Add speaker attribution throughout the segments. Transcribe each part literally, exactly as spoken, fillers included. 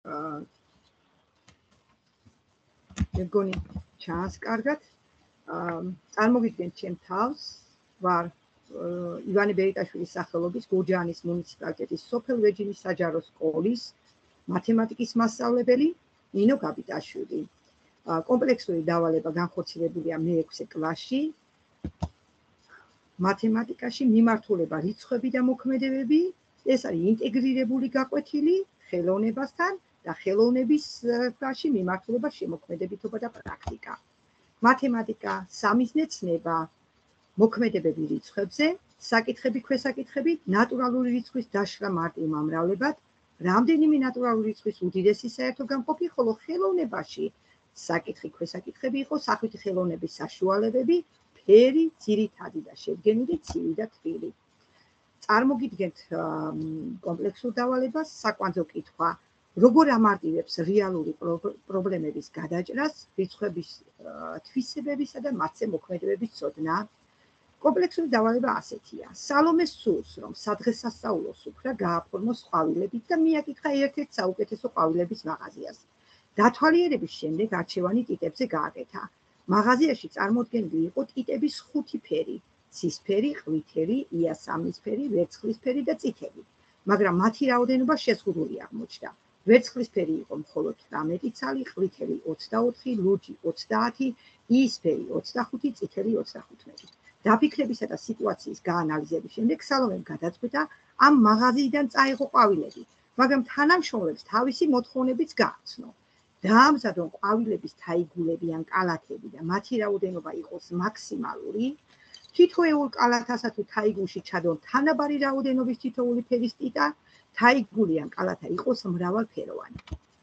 Speaker 1: მეგონი ჩანს კარგად. წარმოგიდგენთ ჩემ თავს, ვარ ივანე ბერიტაშვილის სახელობის გურჯაანის მუნიციპალიტეტის სოფელ ვეჯინის საჯარო სკოლის მათემატიკის მასწავლებელი ნინო გაბიტაშვილი. კომპლექსური დავალება განხორციელებულია მეექვსე კლასში. მათემატიკაში მიმართულება რიცხვები და მოქმედებები, ეს არის ინტეგრირებული გაკვეთილი ხელოვნებასთან და ხელოვნებაში მიმართულება შემოქმედებითობა და პრაქტიკა. მათემატიკა, სამიზნე ცნება, მოქმედებები რიცხვებზე, საკითხები, ქვესაკითხები, ნატურალური რიცხვის დაშლა მარტივ მომრავლებად, რამდენიმე ნატურალური რიცხვის უდიდესი საერთო გამყოფი, ხოლო ხელოვნებაში საკითხი, ქვესაკითხები იყო სახვითი ხელოვნების საშუალებები, ფერი, ძირითადი და შედგენილი, ცივი და თბილი. წარმოგიდგენთ კომპლექსურ დავალებას, საკვანძო კითხვა, როგორ ამარტივებს რეალური პრობლემების გადაჭრას, რიცხვების თვისებებისა და მათზე მოქმედებების ცოდნა. კომპლექსური დავალება ასეთია. სალომეს სურს, რომ სადღესასწაულო სუფრა გააფორმოს ყვავილებით და მიაკითხა ერთ-ერთ საუკეთესო ყვავილების მაღაზიას. დათვალიერების შემდეგ არჩევანი ტიტებზე გააკეთა. მაღაზიაში წარმოდგენილი იყო ტიტების ხუთი ფერი: ცისფერი, ყვითელი, იასამნისფერი, ვერცხლისფერი და წითელი, მაგრამ მათი რაოდენობა შეზღუდული აღმოჩნდა. ვერცხლისფერი იყო მხოლოდ თვრამეტი ცალი, ყვითელი ოცდაოთხი, ლურჯი ოცდაათი, იისფერი ოცდახუთი, წითელი ოცდახუთმეტი. დაფიქრებისა და სიტუაციის გაანალიზების შემდეგ სალომემ გადაწყვიტა ამ მაღაზიიდან წაეღო ყვავილები, მაგრამ თანამშრომლებს თავისი მოთხოვნებიც გააცნო. დაამზადონ ყვავილების თაიგულები ან კალათები და მათი რაოდენობა იყოს მაქსიმალური. თითოეულ კალათასა თუ თაიგულში ჩადონ თანაბარი რაოდენობის თითოეული ფერის ტიტა, თაიგული ან კალათა იყოს მრავალფეროვანი.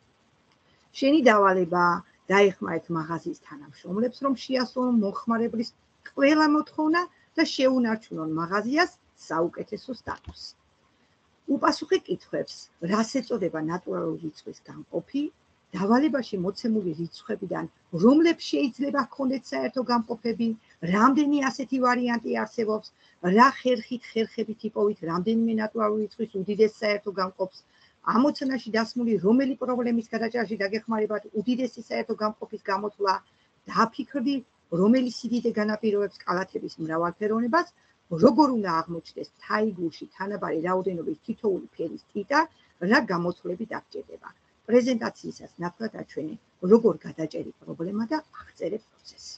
Speaker 1: შენი დავალება დაეხმარეთ მაღაზიის თანამშრომლებს, რომ შეასრულონ მომხმარებლის ყველა მოთხოვნა და შეუნარჩუნონ მაღაზიას საუკეთესო სტატუსი. უპასუხე კითხვებს, რას ეწოდება ნატურალური რიცხვის გამყოფი, დავალებაში მოცემული რიცხვებიდან რომლებს შეიძლება ჰქონდეთ საერთო გამყოფები, რამდენი ასეთი ვარიანტი არსებობს, რა ხერხით, ხერხებით იპოვით რამდენიმე ნატურალური რიცხვის უდიდეს საერთო გამყოფს, ამოცანაში დასმული რომელი პრობლემის გადაჭრაში დაგეხმარებათ უდიდესი საერთო გამყოფის გამოთვლა, დაფიქრდი რომელი სიდიდე განაპირობებს კალათების მრავალფეროვნებას, როგორ უნდა აღმოჩნდეს თაიგულში თანაბარი რაოდენობის თითოეული ფერის ტიტა, რა გამოთვლები დაგჭირდება. პრეზენტაციისას ნათლად აჩვენე, როგორ გადაჭერი პრობლემა და აღწერე პროცესი.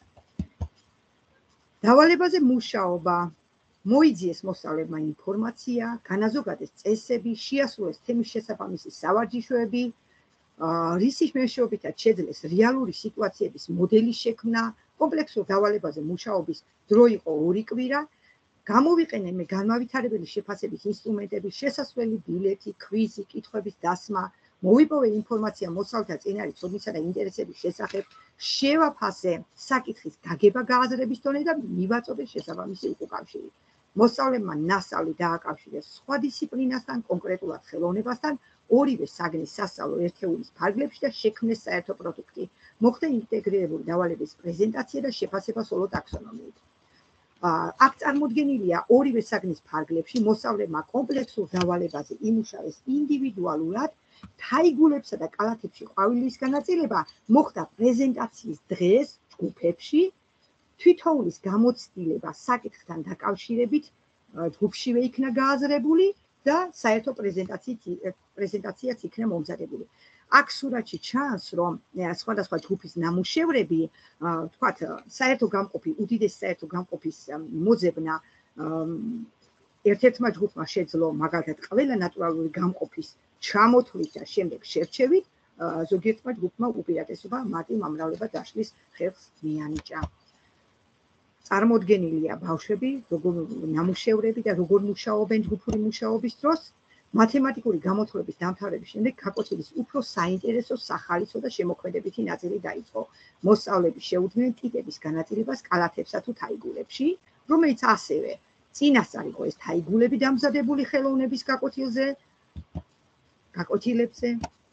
Speaker 1: დავალებაზე მუშაობა. მოიძიეს მოსწავლეებმა ინფორმაცია, განაზოგადეს წესები, შეასრულეს თემის შესაბამისი სავარჯიშოები, რისის მეშვეობითაც შეძლეს რეალური სიტუაციების მოდელის შექმნა. კომპლექსურ დავალებაზე მუშაობის დრო იყო ორი კვირა. გამოვიყენე მე განმავითარებელი შეფასების ინსტრუმენტები, შესასვლელი ბილეთი, კვიზი, კითხვების დასმა. მოვიპოვე ინფორმაცია მოსწავლეთა წინარე ცოდნისა და ინტერესების შესახებ, შევაფასე საკითხის გაგება გააზრების დონე და მივაწოდე შესაბამისი უკავშირი. მოსწავლეებმა ნასწავლი დააკავშირეს სხვა დისციპლინასთან, კონკრეტულად ხელოვნებასთან, ორივე საგნის სასწავლო ერთეულის ფარგლებში და შექმნეს საერთო პროდუქტი. მოხდა ინტეგრირებული დავალების პრეზენტაცია და შეფასება სოლო ტაქსონომიით. აქ წარმოდგენილია ორივე საგნის ფარგლებში მოსწავლეებმა კომპლექსურ დავალებაზე იმუშავეს ინდივიდუალურად. თაიგულებსა და კალათებში ყვავილის განაწილება მოხდა პრეზენტაციის დღეს ჯგუფებში, თვითოულის გამოცდილება საკითხთან დაკავშირებით ჯგუფშივე იქნა გააზრებული და საერთო პრეზენტაციაც იქნა მომზადებული. აქ სურათში ჩანს, რომ სხვადასხვა ჯგუფის ნამუშევრები, ვთქვათ, საერთო გამყოფი, უდიდესი საერთო გამყოფის მოძებნა ერთ-ერთმა ჯგუფმა შეძლო მაგალითად ყველა ნატურალური გამყოფის ჩამოთვლით და შემდეგ შერჩევით, ზოგიერთმა ჯგუფმა უპირატესობა მარტივ მომრავლება დაშლის ხერხს მიანიჭა. წარმოდგენილია ბავშვები, როგორ ნამუშევრები და როგორ მუშაობენ ჯგუფური მუშაობის დროს. მათემატიკური გამოთვლების დამთავრების შემდეგ გაკვეთილის უფრო საინტერესო, სახალისო და შემოქმედებითი ნაწილი დაიწყო. მოსწავლეები შეუდგნენ ტიტების განაწილებას კალათებსა თუ თაიგულებში, რომელიც ასევე წინასწარ იყო ეს თაიგულები დამზადებული ხელოვნების გაკვეთილზე, გაკვეთილებზე.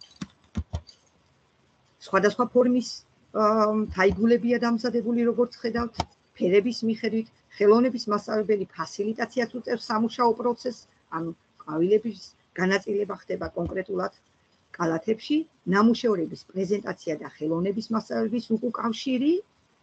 Speaker 1: სხვადასხვა ფორმის თაიგულებია დამზადებული, როგორც ხედავთ, ფერების მიხედვით, ხელოვნების მასწავლებელი ფასილიტაციაც უწევს სამუშაო პროცესს, ანუ ყვავილების განაწილება ხდება კონკრეტულად კალათებში, ნამუშევრების პრეზენტაცია და ხელოვნების მასწავლებლების უკავშირი,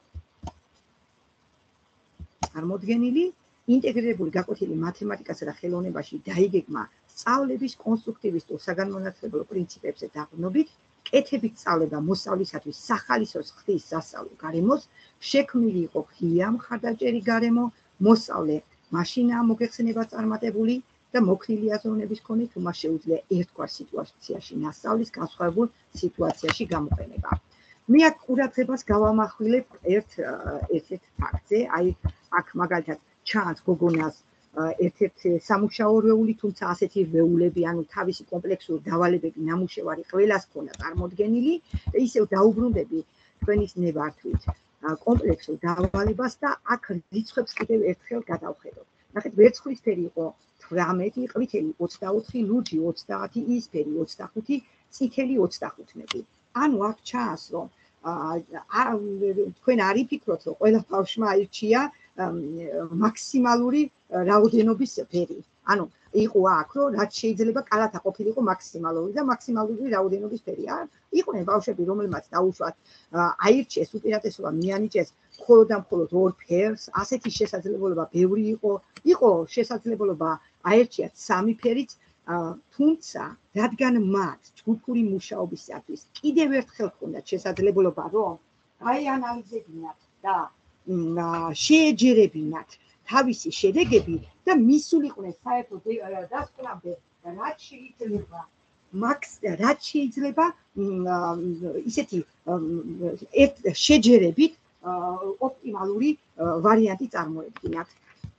Speaker 1: წარმოდგენილი, ინტეგრირებული გაკვეთილი მათემატიკასა და ხელოვნებაში დაიგეგმა სწავლების კონსტრუქტივისტურ საგანმანათლებლო პრინციპებზე დაყრდნობით, კეთებით სწავლება მოსწავლისათვის სახალისოს ხდის სასწავლო გარემოს, შექმნილი იყო ღია მხარდაჭერი გარემო, მოსწავლე მაშინაა მოგეხსენება წარმატებული და მოქნილი აზროვნების მქონე, თუ მას შეუძლია ერთგვარ სიტუაციაში ნასწავლის განსხვავებულ სიტუაციაში გამოყენება. მე აქ ყურადღებას გავამახვილებ ერთ ერთ ფაქტზე, აი აქ მაგალითად ჩანს გოგონას ერთ-ერთი სამუშაო რვეული, თუმცა ასეთი რვეულები, ანუ თავისი კომპლექსური დავალებები, ნამუშევარი ყველას ჰქონდა წარმოდგენილი და ისევ დაუბრუნდები თქვენის ნებართვით კომპლექსურ დავალებას და აქ რიცხვებს კიდევ ერთხელ გადავხედოთ. ნახეთ, ვერცხლისფერი იყო თვრამეტი, ყვითელი ოცდაოთხი, ლურჯი ოცდაათი, იისფერი ოცდახუთი, წითელი ოცდახუთმეტი. ანუ აქ ჩანს, რომ თქვენ არ იფიქროთ, რომ ყველა ბავშვმა აირჩია მაქსიმალური რაოდენობის ფერი. ანუ იყო აქ, რომ რაც შეიძლება კალათა ყოფილიყო მაქსიმალური და მაქსიმალური რაოდენობის ფერი. იყვნენ ბავშვები, რომელმაც დაუშვათ აირჩიეს უპირატესობა მიანიჭეს მხოლოდ და მხოლოდ ორ ფერს, ასეთი შესაძლებლობა ბევრი იყო. იყო შესაძლებლობა აერჩიათ სამი ფერიც, თუმცა რადგან მათ ჯგუფური მუშაობისათვის კიდევ ერთხელ ჰქონდათ შესაძლებლობა, რომ გაეანალიზებინათ და შეეჯერებინათ თავისი შედეგები და მისულიყვნენ საერთო დასკვნამდე, რაც შეიძლება მაქს რაც შეიძლება ისეთი შეჯერებით ოპტიმალური ვარიანტი წარმოედგინათ.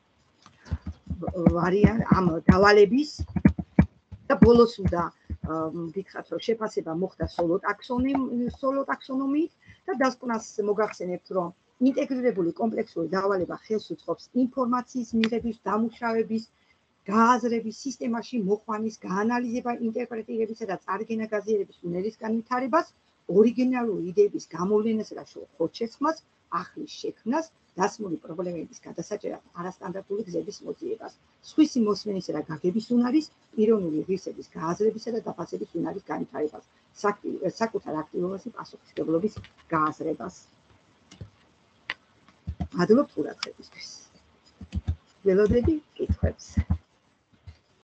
Speaker 1: ვარიანტ ამ დავალების და ბოლოს უნდა გითხრათ, რომ შეფასება მოხდა სოლო ტაქსონომიით და დასკვნას მოგახსენებთ, რომ ინტეგრირებული კომპლექსური დავალება ხელს უწყობს ინფორმაციის მიღების, დამუშავების, გააზრების, სისტემაში მოყვანის, გაანალიზება, ინტერპრეტირებისა და წარგენა გაზიარების უნერის განვითარებას, ორიგინალური იდეების გამოვლენასა და ხორცშესხმას, ახლის შექმნას, დასმული პრობლემების გადასაჭერად, არასტანდარტული გზების მოძიებას, სხვისი მოსმენისა და გაგების უნარის, პიროვნული ღირსების გააზრებისა და დაფასების უნარის განვითარებას, საკუთარ აქტიურობასა და პასუხისმგებლობის გააზრებას. მადლობთ ყურადღებისთვის. ველოდები კითხვებს.